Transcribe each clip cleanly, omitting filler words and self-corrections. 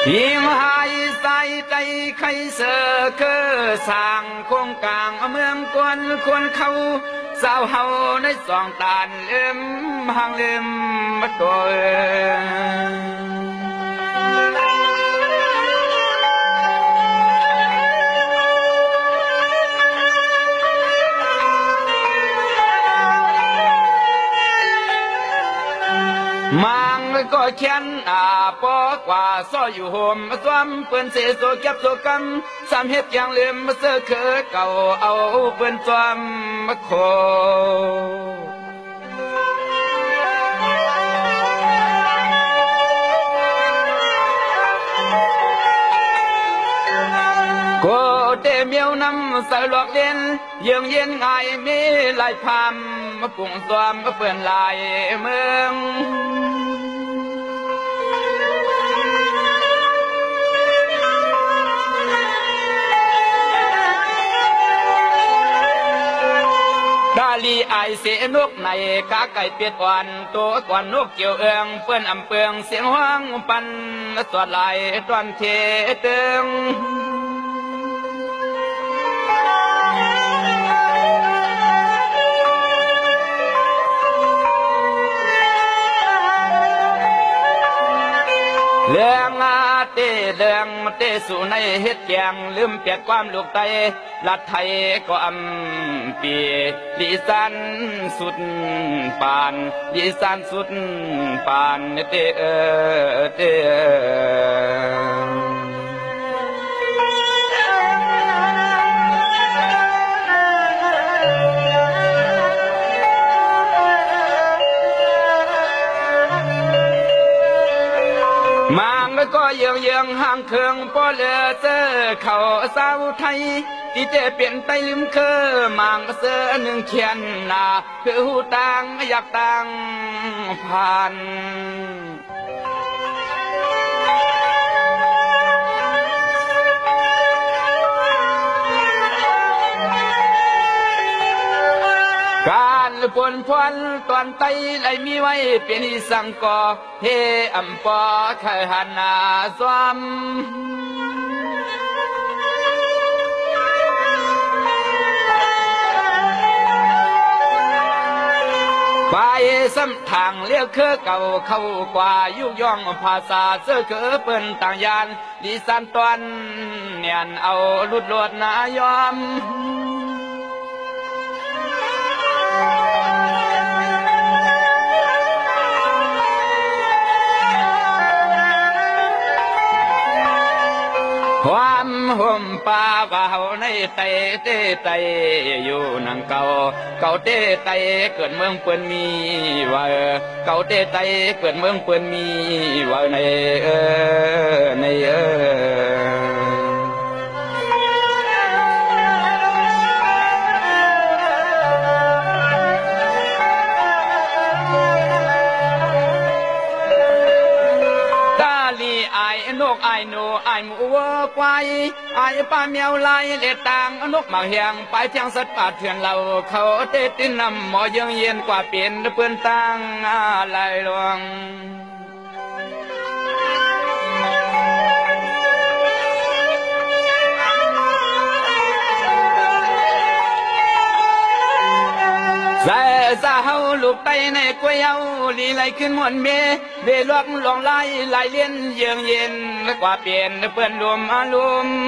ยิงหายใส่ใจใครเสือคือสร้างโครงกลางเมืองกวนควรเขาสาวเฮาในสองตาเลื่อมห่างเลื่อมมาตัวมังก็เขียนปอกว่าซ้ออยู่ห่มสวมเปิ้นเสโซเก็บโซกำสามเฮ็ดอย่างเลื่อมเสือคือเก่าเอาเปิ้นสวมโคโกเตเมียวนำใส่หลอกเล่นยังเย็นง่ายมีลายพามปุ่งสวมเปื่อนลายเมืองดาลีไอเสียนกในกาไก่เปียดอ่อนตัวก่อนนกเกี่ยวเอืองเปื่อนอำเปืองเสียงห้องปันสวดลายตอนเทเตึงเรื่องเรื่องเตสู่ในเฮ็ดแกงลืมเปียดความลูกไตลัดไทยก็อำปีลิสันสุดปานลิสันสุดปานเตก็ยังห่างเคืองพอเลือเจอเขาสาวไทยที่เจเปลี่ยนไปลืมเคอมังเสือหนึ่งเขียนหน้าคือหูตังอยากตังผ่านการปนพวนตอนไตไหลมีไว้เป็นสังกอเฮอำปอไขหันนาสวมไปซ้ำทางเลี้ยวคือเก่าเข้ากว่ายุย่องภาษาเสื้อคือเปิ้นต่างยานดิสันตอนเนียนเอาลุดลวดนายอมความห่มป่าว่าเฮาในไตไตอยู่นังเก่าเตไตเกิดเมืองเปิ้นมีว่าเก่าเตไตเกิดเมืองเปิ้นมีว่าในนกไอโนไอหมูวัวควายไอปลาเมียวลายเล็ดต่างนกหมาเฮียงไปเทียงสัตว์ป่าเถื่อนเราเขาเตตินนำหมอยังเย็นกว่าเปลี่ยนเปื้อนตังอะไรหลวงใส่สาวลูกไตในกวยเอาลีไหลขึ้นมวนเบลวกลองไล่เลี้ยนเยืองเย็นกว่าเปลี่ยนเปื่อนรวมอารมณ์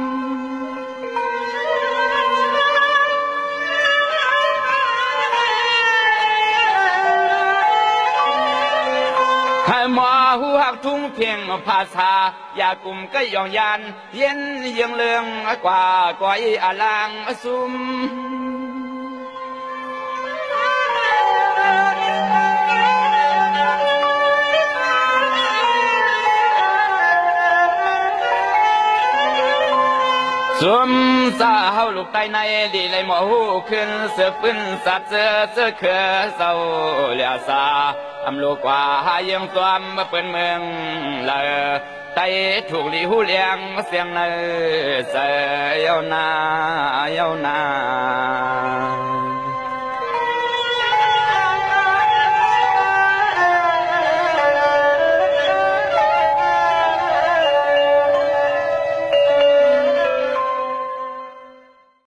ให้หมอหูหักทุ่งเพียงภาษาอย่ากลุ่มก็ยองยันเย็นเยืองเลืองกว่าก้อยอลางซุมสวมสาวลูกไตในดีเลยหมอหูขึ้นเสือปืนสัตว์เสือเขือเศร้าเลียสาอำลูกว่าหายังสวมมาเปิดเมืองเลยไตถูกลีหูเลี้ยงเสียงในเสียวนา